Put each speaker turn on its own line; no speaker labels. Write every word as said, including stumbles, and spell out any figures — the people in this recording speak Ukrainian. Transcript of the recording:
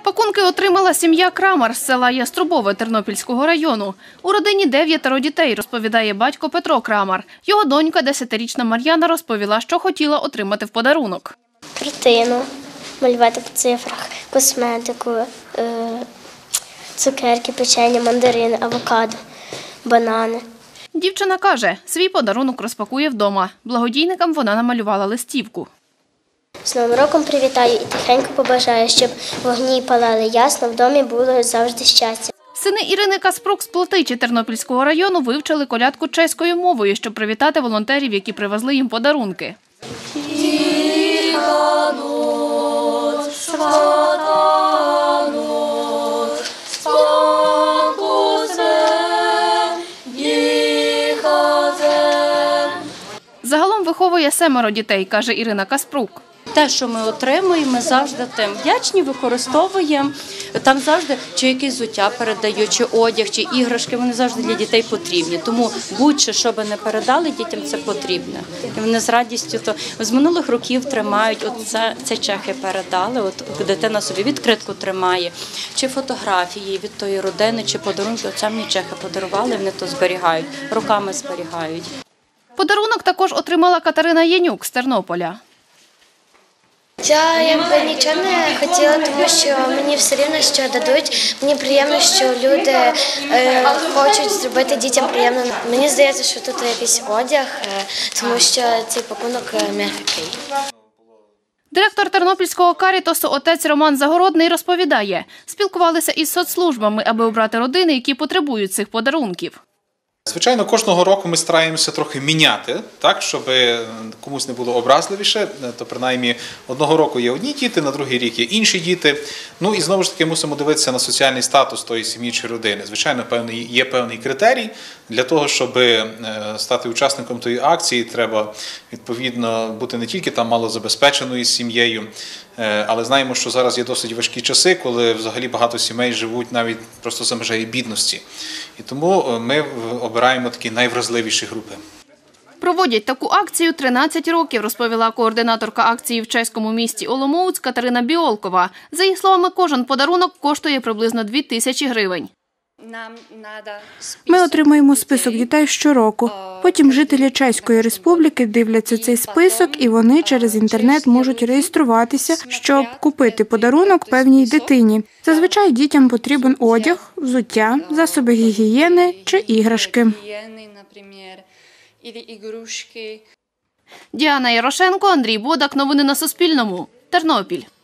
Пакунки отримала сім'я Крамар з села Яструбове Тернопільського району. У родині дев'ятеро дітей, розповідає батько Петро Крамар. Його донька, десятирічна Мар'яна, розповіла, що хотіла отримати в подарунок.
Картину, малювати по цифрах, косметику, цукерки, печення, мандарини, авокадо, банани.
Дівчина каже, свій подарунок розпакує вдома. Благодійникам вона намалювала листівку.
З Новим роком привітаю і тихенько побажаю, щоб вогні палали ясно, в домі було завжди щастя.
Сини Ірини Каспрук з Плотичі Тернопільського району вивчили колядку чеською мовою, щоб привітати волонтерів, які привезли їм подарунки. Загалом виховує семеро дітей, каже Ірина Каспрук.
Те, що ми отримуємо, ми завжди тим вдячні, використовуємо. Там завжди чи якісь взуття передають, чи одяг, чи іграшки, вони завжди для дітей потрібні. Тому будь-що, що би не передали дітям, це потрібно. І вони з радістю, то з минулих років тримають, от це, це чехи передали, от дитина собі відкритку тримає, чи фотографії від тої родини, чи подарунки, оце мені чехи подарували, вони то зберігають, роками зберігають.
Подарунок також отримала Катерина Янюк з Тернополя.
Я якби нічого не хотіла, тому що мені все рівно, що дадуть. Мені приємно, що люди е, хочуть зробити дітям приємно. Мені здається, що тут якийсь одяг, е, тому що цей пакунок м'який.
Директор Тернопільського карітасу отець Роман Загородний розповідає, спілкувалися із соцслужбами, аби обрати родини, які потребують цих подарунків.
Звичайно, кожного року ми стараємося трохи міняти, так, щоб комусь не було образливіше. То принаймні одного року є одні діти, на другий рік є інші діти. Ну і знову ж таки мусимо дивитися на соціальний статус тої сім'ї чи родини. Звичайно, певний, є певний критерій. Для того, щоб стати учасником тої акції, треба відповідно бути не тільки там малозабезпеченою сім'єю, але знаємо, що зараз є досить важкі часи, коли взагалі багато сімей живуть навіть просто за межею бідності. І тому ми обираємо такі найвразливіші групи.
Проводять таку акцію тринадцять років, розповіла координаторка акції в чеському місті Оломouc Катерина Біолкова. За їх словами, кожен подарунок коштує приблизно дві тисячі гривень.
Ми отримуємо список дітей щороку. Потім жителі Чеської Республіки дивляться цей список і вони через інтернет можуть реєструватися, щоб купити подарунок певній дитині. Зазвичай дітям потрібен одяг, взуття, засоби гігієни чи іграшки.
Діана Ярошенко, Андрій Бодак. Новини на Суспільному. Тернопіль.